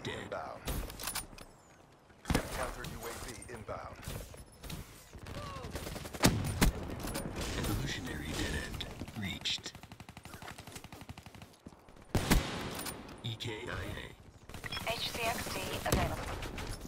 dead. Inbound. Counter UAV inbound. Evolutionary dead end reached. EKIA. HCXD available.